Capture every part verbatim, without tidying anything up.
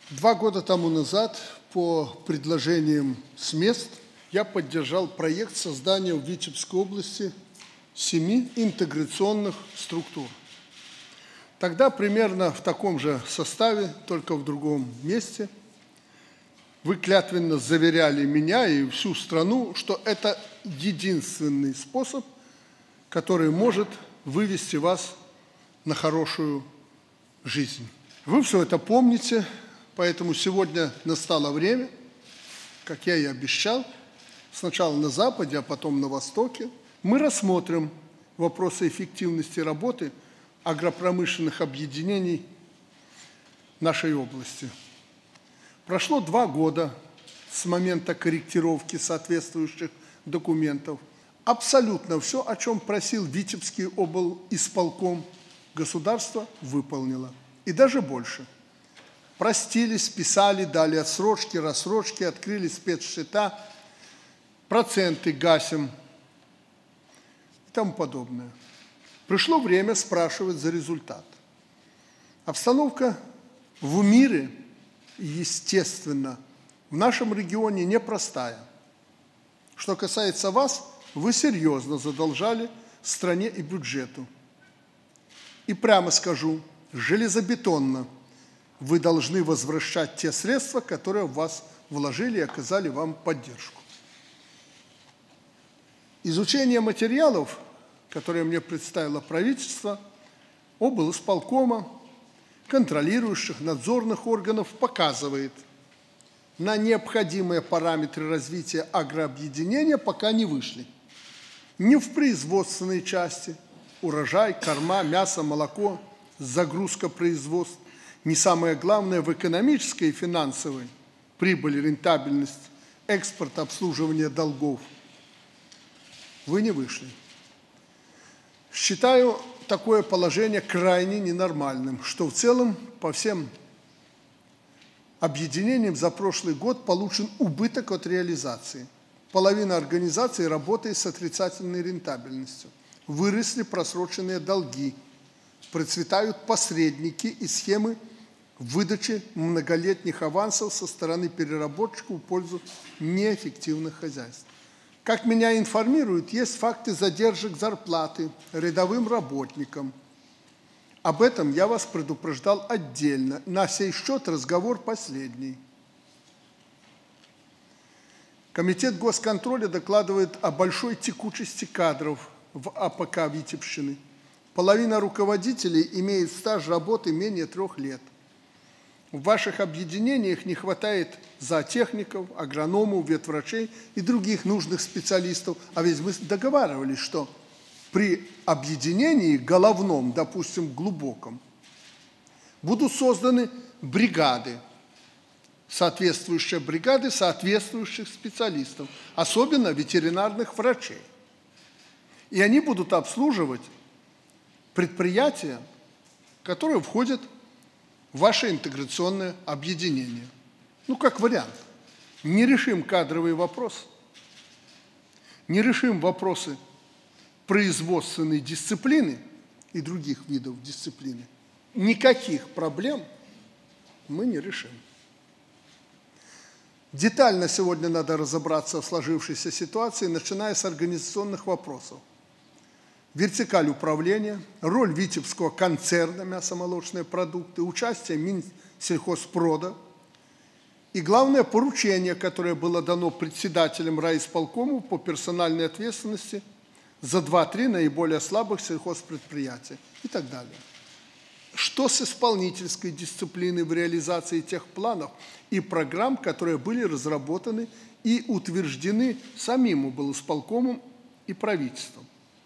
Два года тому назад по предложениям с мест я поддержал проект создания в Витебской области семи интеграционных структур. Тогда примерно в таком же составе, только в другом месте, вы клятвенно заверяли меня и всю страну, что это единственный способ, который может вывести вас на хорошую жизнь. Вы все это помните, поэтому сегодня настало время, как я и обещал, сначала на Западе, а потом на Востоке, мы рассмотрим вопросы эффективности работы агропромышленных объединений нашей области. Прошло два года с момента корректировки соответствующих документов. Абсолютно все, о чем просил Витебский облисполком, государство выполнило. И даже больше. Простили, списали, дали отсрочки, рассрочки, открыли спецсчета, проценты гасим и тому подобное. Пришло время спрашивать за результат. Обстановка в мире, естественно, в нашем регионе непростая. Что касается вас, вы серьезно задолжали стране и бюджету. И прямо скажу, железобетонно вы должны возвращать те средства, которые в вас вложили и оказали вам поддержку. Изучение материалов, которые мне представило правительство, облисполкома, контролирующих надзорных органов, показывает, на необходимые параметры развития агрообъединения пока не вышли. Ни в производственной части, урожай, корма, мясо, молоко, загрузка производств, не самое главное в экономической и финансовой прибыль, рентабельность, экспорт, обслуживание долгов. Вы не вышли. Считаю такое положение крайне ненормальным, что в целом по всем объединениям за прошлый год получен убыток от реализации. Половина организаций работает с отрицательной рентабельностью. Выросли просроченные долги, процветают посредники и схемы выдачи многолетних авансов со стороны переработчиков в пользу неэффективных хозяйств. Как меня информируют, есть факты задержек зарплаты рядовым работникам. Об этом я вас предупреждал отдельно. На сей счет разговор последний. Комитет госконтроля докладывает о большой текучести кадров в АПК Витебщины. Половина руководителей имеет стаж работы менее трех лет. В ваших объединениях не хватает зоотехников, агрономов, ветврачей и других нужных специалистов. А ведь мы договаривались, что при объединении головном, допустим, глубоком, будут созданы бригады, соответствующие бригады соответствующих специалистов, особенно ветеринарных врачей. И они будут обслуживать предприятия, которые входят в ваше интеграционное объединение. Ну, как вариант. Не решим кадровый вопрос, не решим вопросы производственной дисциплины и других видов дисциплины, никаких проблем мы не решим. Детально сегодня надо разобраться в сложившейся ситуации, начиная с организационных вопросов. Вертикаль управления, роль Витебского концерна мясомолочные продукты, участие Минсельхозпрода и, главное, поручение, которое было дано председателем райисполкому по персональной ответственности за два-три наиболее слабых сельхозпредприятия и так далее. Что с исполнительской дисциплиной в реализации тех планов и программ, которые были разработаны и утверждены самим облисполкомом и правительством?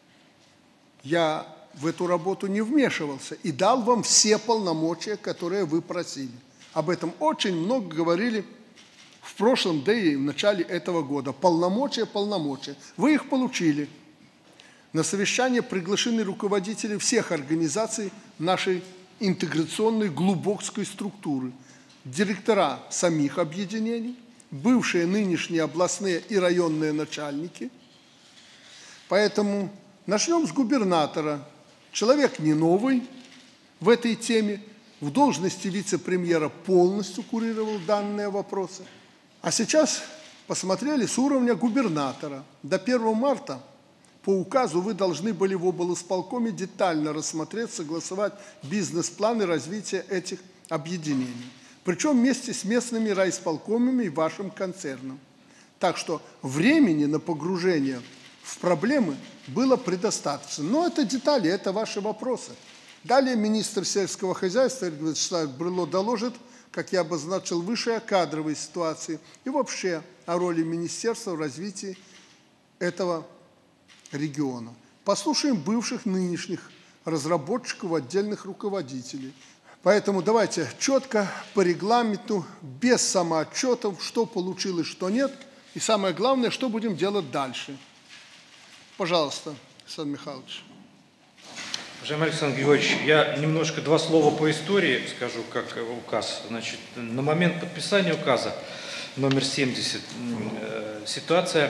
Я в эту работу не вмешивался и дал вам все полномочия, которые вы просили. Об этом очень много говорили в прошлом, да и в начале этого года. Полномочия, полномочия. Вы их получили. На совещание приглашены руководители всех организаций нашей интеграционной глубокской структуры, директора самих объединений, бывшие нынешние областные и районные начальники. Поэтому начнем с губернатора. Человек не новый в этой теме, в должности вице-премьера полностью курировал данные вопросы. А сейчас посмотрели с уровня губернатора. До первого марта по указу вы должны были в облисполкоме детально рассмотреть, согласовать бизнес-планы развития этих объединений. Причем вместе с местными райисполкомами и вашим концерном. Так что времени на погружение в проблемы было предостаточно. Но это детали, это ваши вопросы. Далее министр сельского хозяйства Игорь Вячеславович Брыло доложит, как я обозначил выше, о кадровой ситуации и вообще о роли министерства в развитии этого региона. Послушаем бывших, нынешних разработчиков, отдельных руководителей. Поэтому давайте четко, по регламенту, без самоотчетов, что получилось, что нет. И самое главное, что будем делать дальше. Пожалуйста, Александр Михайлович. Уважаемый Александр Георгиевич, я немножко два слова по истории скажу, как указ. Значит, на момент подписания указа номер семьдесят ситуация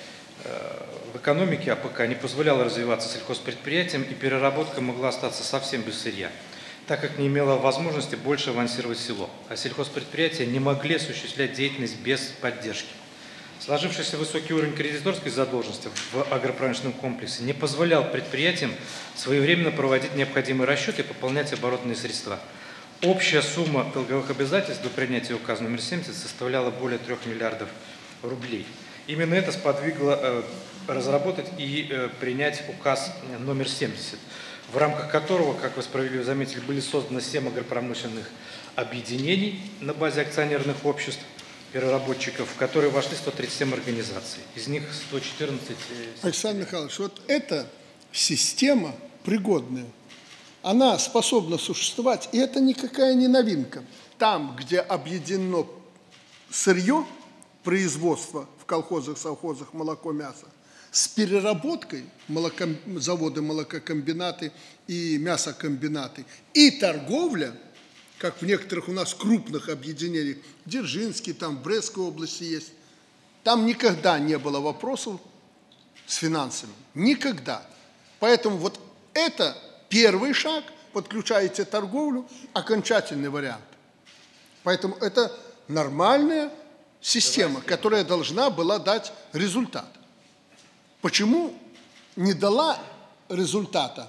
в экономике АПК не позволяла развиваться сельхозпредприятиям, и переработка могла остаться совсем без сырья, так как не имела возможности больше авансировать село, а сельхозпредприятия не могли осуществлять деятельность без поддержки. Сложившийся высокий уровень кредиторской задолженности в агропромышленном комплексе не позволял предприятиям своевременно проводить необходимые расчеты и пополнять оборотные средства. Общая сумма долговых обязательств до принятия указа номер семьдесят составляла более трех миллиардов рублей. Именно это сподвигло э, разработать и э, принять указ номер семьдесят, в рамках которого, как вы справедливо заметили, были созданы семь агропромышленных объединений на базе акционерных обществ переработчиков, в которые вошли сто тридцать семь организаций. Из них сто четырнадцать... Александр Михайлович, вот эта система пригодная, она способна существовать, и это никакая не новинка. Там, где объединено сырье, производство в колхозах, совхозах, молоко, мясо, с переработкой молоком, заводы, молококомбинаты и мясокомбинаты, и торговля, как в некоторых у нас крупных объединениях, Дзержинский, там в Брестской области есть, там никогда не было вопросов с финансами. Никогда. Поэтому вот это первый шаг, подключаете торговлю, окончательный вариант. Поэтому это нормальная система, которая должна была дать результат. Почему не дала результата?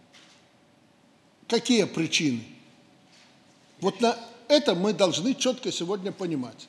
Какие причины? Вот на это мы должны четко сегодня понимать.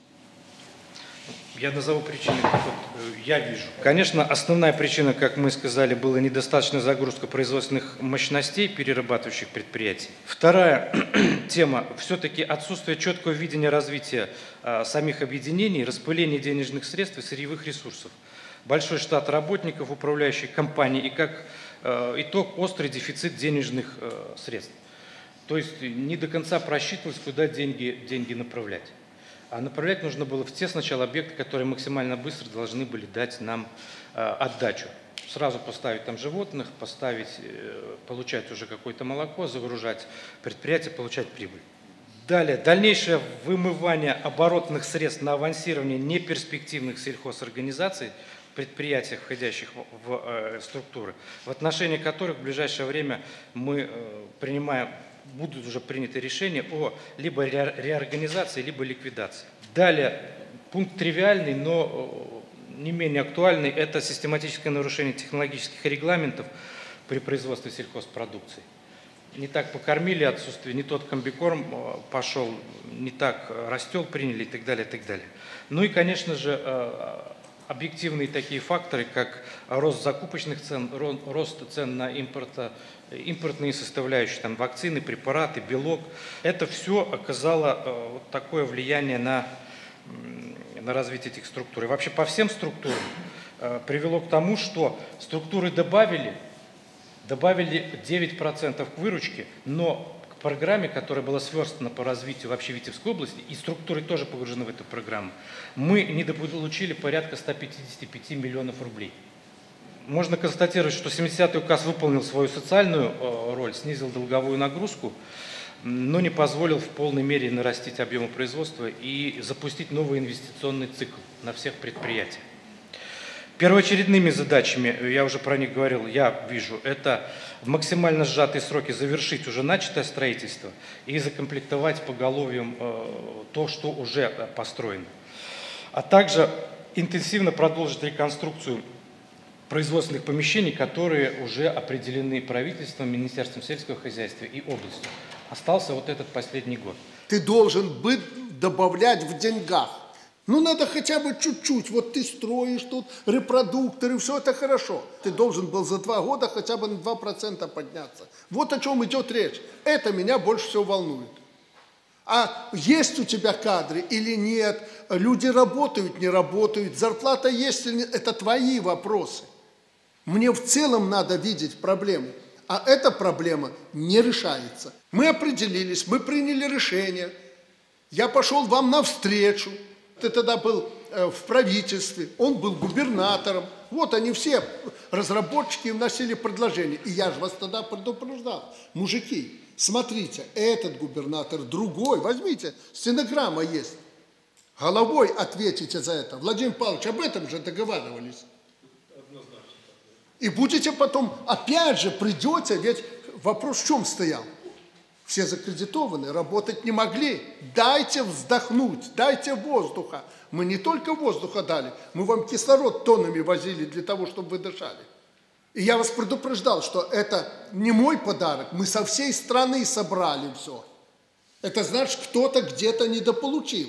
Я назову причины, как вот я вижу. Конечно, основная причина, как мы сказали, была недостаточная загрузка производственных мощностей перерабатывающих предприятий. Вторая тема – все-таки отсутствие четкого видения развития а, самих объединений, распыление денежных средств и сырьевых ресурсов. Большой штат работников управляющей компании и, как а, итог, острый дефицит денежных а, средств. То есть не до конца просчитывалось, куда деньги, деньги направлять. А направлять нужно было в те сначала объекты, которые максимально быстро должны были дать нам э, отдачу. Сразу поставить там животных, поставить, э, получать уже какое-то молоко, загружать предприятие, получать прибыль. Далее, дальнейшее вымывание оборотных средств на авансирование неперспективных сельхозорганизаций, предприятиях, входящих в, в э, структуры, в отношении которых в ближайшее время мы э, принимаем, будут уже приняты решения о либо ре, реорганизации, либо ликвидации. Далее, пункт тривиальный, но не менее актуальный, это систематическое нарушение технологических регламентов при производстве сельхозпродукции. Не так покормили, отсутствие, не тот комбикорм пошел, не так растел приняли и так далее, и так далее. Ну и, конечно же, объективные такие факторы, как рост закупочных цен, рост цен на импорта, импортные составляющие, там, вакцины, препараты, белок. Это все оказало э, вот такое влияние на, на развитие этих структур. И вообще по всем структурам э, привело к тому, что структуры добавили, добавили девять процентов к выручке, но к программе, которая была сверстана по развитию вообще Витебской области, и структуры тоже погружены в эту программу, мы недополучили порядка ста пятидесяти пяти миллионов рублей. Можно констатировать, что семидесятый указ выполнил свою социальную роль, снизил долговую нагрузку, но не позволил в полной мере нарастить объемы производства и запустить новый инвестиционный цикл на всех предприятиях. Первоочередными задачами, я уже про них говорил, я вижу, это в максимально сжатые сроки завершить уже начатое строительство и закомплектовать поголовьем то, что уже построено. А также интенсивно продолжить реконструкцию производственных помещений, которые уже определены правительством, Министерством сельского хозяйства и областью. Остался вот этот последний год. Ты должен быть добавлять в деньгах. Ну, надо хотя бы чуть-чуть. Вот ты строишь тут репродукторы, все это хорошо. Ты должен был за два года хотя бы на два процента подняться. Вот о чем идет речь. Это меня больше всего волнует. А есть у тебя кадры или нет, люди работают, не работают, зарплата есть или нет, это твои вопросы. Мне в целом надо видеть проблему, а эта проблема не решается. Мы определились, мы приняли решение, я пошел вам навстречу, ты тогда был в правительстве, он был губернатором, вот они все, разработчики, вносили предложения, и я же вас тогда предупреждал, мужики, смотрите, этот губернатор, другой, возьмите, стенограмма есть. Головой ответите за это. Владимир Павлович, об этом же договаривались. И будете потом, опять же, придете, ведь вопрос в чем стоял? Все закредитованы, работать не могли. Дайте вздохнуть, дайте воздуха. Мы не только воздуха дали, мы вам кислород тоннами возили для того, чтобы вы дышали. И я вас предупреждал, что это не мой подарок, мы со всей страны собрали все. Это значит, кто-то где-то недополучил.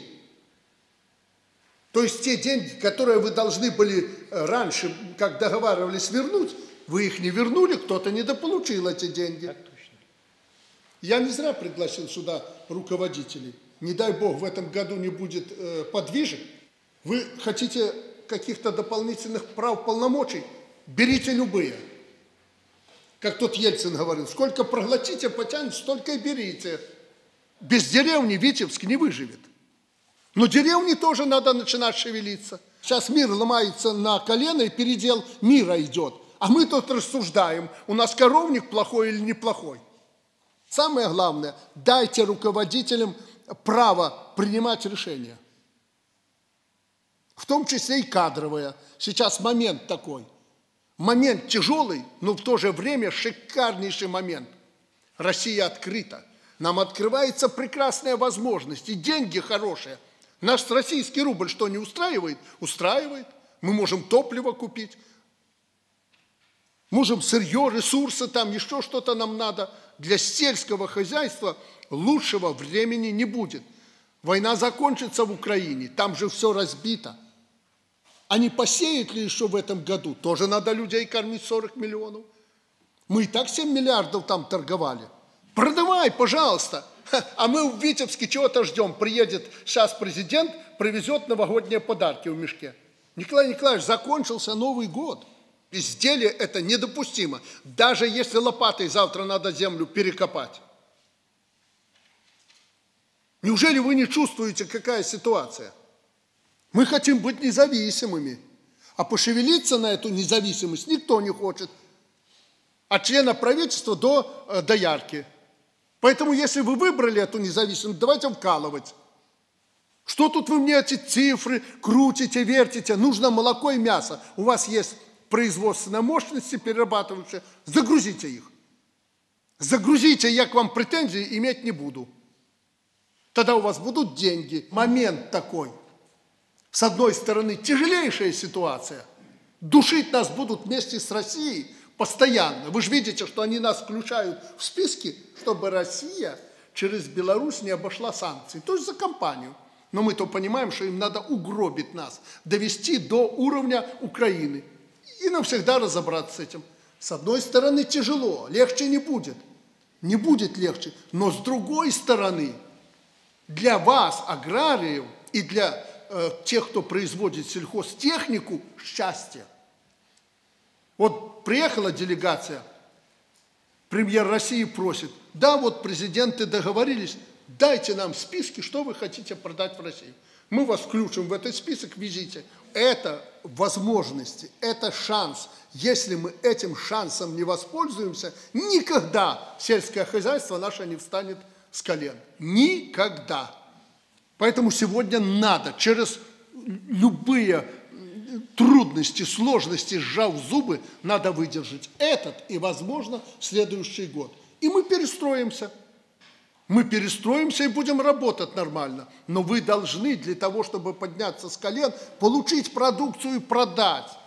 То есть те деньги, которые вы должны были раньше, как договаривались, вернуть, вы их не вернули, кто-то недополучил эти деньги. Я не зря пригласил сюда руководителей. Не дай бог в этом году не будет э, подвижек. Вы хотите каких-то дополнительных прав, полномочий? Берите любые. Как тот Ельцин говорил, сколько проглотите, потянете, столько и берите. Без деревни Витебск не выживет. Но деревни тоже надо начинать шевелиться. Сейчас мир ломается на колено, и передел мира идет. А мы тут рассуждаем, у нас коровник плохой или неплохой. Самое главное, дайте руководителям право принимать решения. В том числе и кадровое. Сейчас момент такой. Момент тяжелый, но в то же время шикарнейший момент. Россия открыта. Нам открывается прекрасная возможность, и деньги хорошие. Наш российский рубль что, не устраивает? Устраивает. Мы можем топливо купить. Можем сырье, ресурсы, там еще что-то нам надо. Для сельского хозяйства лучшего времени не будет. Война закончится в Украине, там же все разбито. А не посеют ли еще в этом году? Тоже надо людей кормить сорок миллионов. Мы и так семь миллиардов там торговали. Продавай, пожалуйста. А мы в Витебске чего-то ждем. Приедет сейчас президент, привезет новогодние подарки в мешке. Николай Николаевич, закончился Новый год. Безделие это недопустимо. Даже если лопатой завтра надо землю перекопать. Неужели вы не чувствуете, какая ситуация? Мы хотим быть независимыми. А пошевелиться на эту независимость никто не хочет. От члена правительства до э, доярки. Поэтому, если вы выбрали эту независимость, давайте вкалывать. Что тут вы мне эти цифры крутите, вертите? Нужно молоко и мясо. У вас есть производственные мощности перерабатывающие. Загрузите их. Загрузите, я к вам претензий иметь не буду. Тогда у вас будут деньги. Момент такой. С одной стороны, тяжелейшая ситуация. Душить нас будут вместе с Россией постоянно. Вы же видите, что они нас включают в списки, чтобы Россия через Беларусь не обошла санкции. То есть за компанию. Но мы-то понимаем, что им надо угробить нас, довести до уровня Украины. И навсегда разобраться с этим. С одной стороны, тяжело, легче не будет. Не будет легче. Но с другой стороны, для вас, аграриев, и для э, тех, кто производит сельхозтехнику, счастье. Вот приехала делегация, премьер России просит, да, вот президенты договорились, дайте нам списки, что вы хотите продать в Россию. Мы вас включим в этот список, везите. Это возможности, это шанс. Если мы этим шансом не воспользуемся, никогда сельское хозяйство наше не встанет с колен. Никогда. Поэтому сегодня надо через любые трудности, сложности, сжав зубы, надо выдержать этот и, возможно, следующий год. И мы перестроимся. Мы перестроимся и будем работать нормально. Но вы должны для того, чтобы подняться с колен, получить продукцию и продать.